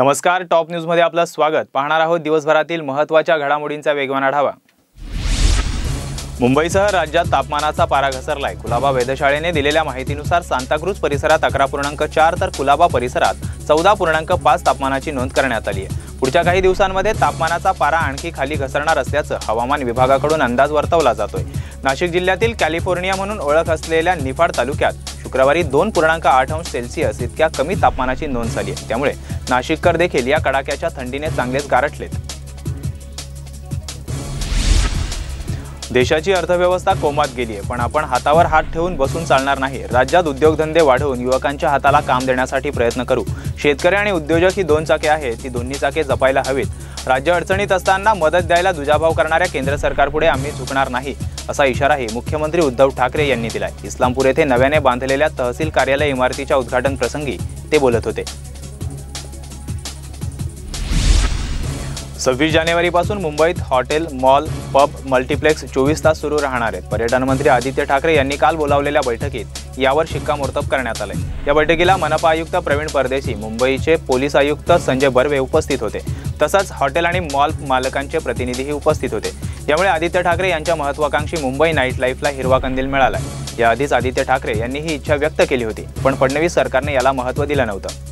नमस्कार, top news मध्ये आपलं स्वागत। पाहणार आहोत दिवसभरातील महत्त्वाच्या घडामोडींचा वेगवान आढावा। मुंबईसह राज्यात तापमानाचा पारा घसरलाय। कुलाबा वेधशाळेने दिलेल्या माहितीनुसार सांताक्रूज परिसरात 11.4 तर कुलाबा परिसरात 14.5 तापमानाची नोंद करण्यात आली आहे। पुढच्या काही दिवसांमध्ये तापमानाचा पारा आणखी खाली घसरणार असल्याचं हवामान विभागाकडून अंदाज वर्तवला जातोय। नाशिक जिल्ह्यातील कॅलिफोर्निया म्हणून ओळख असलेल्या निफाड तालुक्यात शुक्रवारी 2.8 अंश सेल्सिअस इतक्या कमी तापमानाची नोंद झाली आहे। त्यामुळे नाशिककर देखील या कडाक्याच्या थंडीने चांगलेच गारठलेत। देशाची अर्थव्यवस्था कोमात गेली आहे, पण आपण हातावर हात ठेवून बसून चालणार नाही। राज्यात उद्योगधंदे वाढवून युवकांच्या हाताला काम देण्यासाठी प्रयत्न करू। शेतकरी आणि उद्योजक ही दोन चाके आहेत, ती दोन्ही चाके जपायला हवीत। राज्य अडचणीत असताना मदत द्यायला दुजाभाव करणाऱ्या केंद्र सरकारपुढे आम्ही झुकणार नाही, असा इशाराही मुख्यमंत्री उद्धव ठाकरे यांनी दिलाय। इस्लामपूर येथे नव्याने बांधलेल्या तहसील कार्यालय इमारतीच्या उद्घाटन प्रसंगी ते बोलत होते। 26 जानेवारीपासून मुंबईत हॉटेल, मॉल, पब, मल्टीप्लेक्स 24 तास सुरू राहणार आहेत। पर्यटन मंत्री आदित्य ठाकरे यांनी काल बोलावलेल्या बैठकीत यावर शिक्कामोर्तब करण्यात आले। या बैठकीला मनपा आयुक्त प्रवीण परदेशी, मुंबईचे पोलीस आयुक्त संजय बर्वे उपस्थित होते। तसंच हॉटेल आणि मॉल मालकांचे प्रतिनिधीही उपस्थित होते। यामुळे आदित्य ठाकरे यांच्या महत्त्वाकांक्षी मुंबई नाईट लाईफला हिरवा कंदील मिळाला। याआधीच आदित्य ठाकरे यांनी ही इच्छा व्यक्त केली होती, पण फडणवीस सरकारने याला महत्त्व दिलं नव्हतं।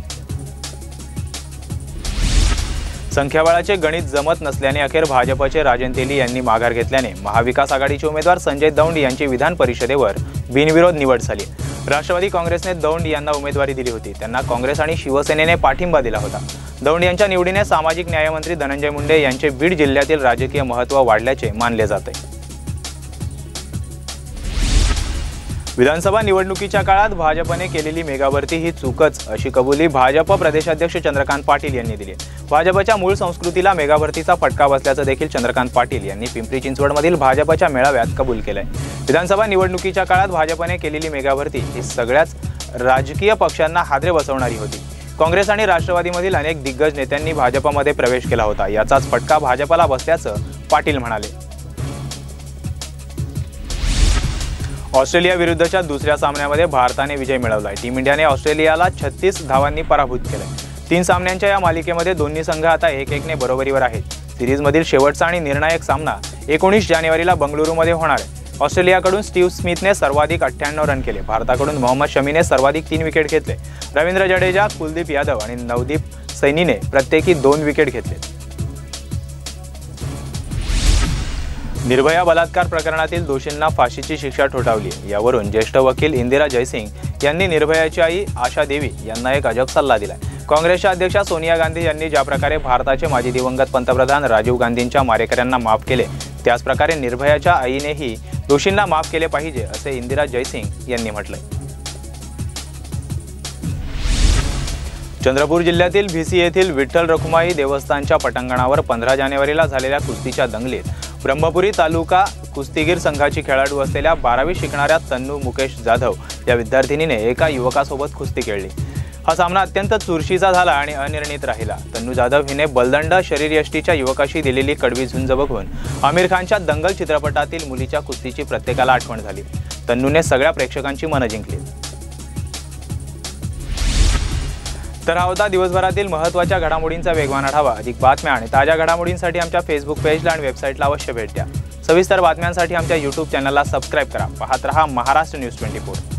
संख्याबळाचे गणित जमत नसल्याने अखेर भाजपचे राजन तेली यांनी माघार घेतल्याने महाविकास आघाडीचे उमेदवार संजय दौंड यांची विधान परिषदेवर बिनविरोध निवड झाली। राष्ट्रवादी काँग्रेसने दौंड यांना उमेदवारी दिली होती। त्यांना काँग्रेस आणि शिवसेनेने पाठिंबा दिला होता। दौंड यांच्या निवडीने सामाजिक न्यायमंत्री धनंजय मुंडे यांचे बीड जिल्ह्यातील राजकीय महत्त्व वाढल्याचे मानले जाते। विधानसभा निवडणुकीच्या काळात भाजपने केलेली मेगाभरती ही चूकच, अशी कबुली भाजप प्रदेशाध्यक्ष चंद्रकांत पाटील यांनी दिली। भाजपच्या मूळ संस्कृतीला मेगाभरतीचा फटका बसल्याचं देखील चंद्रकांत पाटील यांनी पिंपरी चिंचवडमधील भाजपच्या मेळाव्यात कबूल केलंय। विधानसभा निवडणुकीच्या काळात भाजपने केलेली मेगाभरती ही सगळ्याच राजकीय पक्षांना हादरे बसवणारी होती। काँग्रेस आणि राष्ट्रवादीमधील अनेक दिग्गज नेत्यांनी भाजपमध्ये प्रवेश केला होता। याचाच फटका भाजपला बसल्याचं पाटील म्हणाले। ऑस्ट्रेलिया विरुद्धच्या दुसऱ्या सामन्यामध्ये भारताने विजय मिळवलाय। टीम इंडियाने ऑस्ट्रेलियाला 36 धावांनी पराभूत केले। 3 सामन्यांच्या या मालिकेमध्ये दोन्ही संघ आता 1-1ने बरोबरीवर आहेत। सिरीजमधील शेवटचा आणि निर्णायक सामना 19 जानेवारीला बंगळुरूमध्ये होणार आहे। ऑस्ट्रेलियाकडून स्टीव्ह स्मिथने सर्वाधिक 98 रन केले। भारताकडून मोहम्मद शमीने सर्वाधिक 3 विकेट घेतले। रवींद्र जडेजा, कुलदीप यादव आणि नवदीप सैनीने प्रत्येकी 2 विकेट घेतले। निर्भया बलात्कार प्रकरणातील दोषींना फाशीची शिक्षा ठोठावली। यावरून ज्येष्ठ वकील इंदिरा जयसिंग यांनी निर्भयाची आई आशा देवी यांना एक अजब सल्ला दिलाय। काँग्रेसच्या अध्यक्षा सोनिया गांधी यांनी ज्या प्रकारे भारताचे माजी दिवंगत पंतप्रधान राजीव गांधींच्या मारेकऱ्यांना माफ केले, त्याच प्रकारे निर्भयाच्या आईनेही दोषींना माफ केले पाहिजे, असे इंदिरा जयसिंग यांनी म्हटलंय। चंद्रपूर जिल्ह्यातील भिसी येथील विठ्ठल रखुमाई देवस्थानच्या पटांगणावर 15 जानेवारीला झालेल्या कुस्तीच्या दंगलीत ब्रह्मपुरी तालुका कुस्तीगीर संघाची खेळाडू असलेल्या 12वी शिकणाऱ्या तन्नू मुकेश जाधव या विद्यार्थिनीने एका युवकासोबत कुस्ती खेळली। हा सामना अत्यंत चुरशीचा झाला आणि अनिर्णित राहिला। तन्नू जाधव हिने बलदंड शरीरयष्टीच्या युवकाशी दिलेली कडवी झुंज बघून आमिर खानच्या दंगल चित्रपटातील मुलीच्या कुस्तीची प्रत्येकाला आठवण झाली। तन्नूने सगळ्या प्रेक्षकांची मनं जिंकली। तर हा होता दिवसभरातील महत्त्वाच्या घडामोडींचा वेगवान आढावा। अधिक बातम्या आणि ताज्या घडामोडींसाठी आमच्या फेसबुक पेजला आणि वेबसाईटला अवश्य भेट द्या। सविस्तर बातम्यांसाठी आमच्या YouTube चॅनलला सबस्क्राईब करा। पाहत रहा महाराष्ट्र न्यूज 24।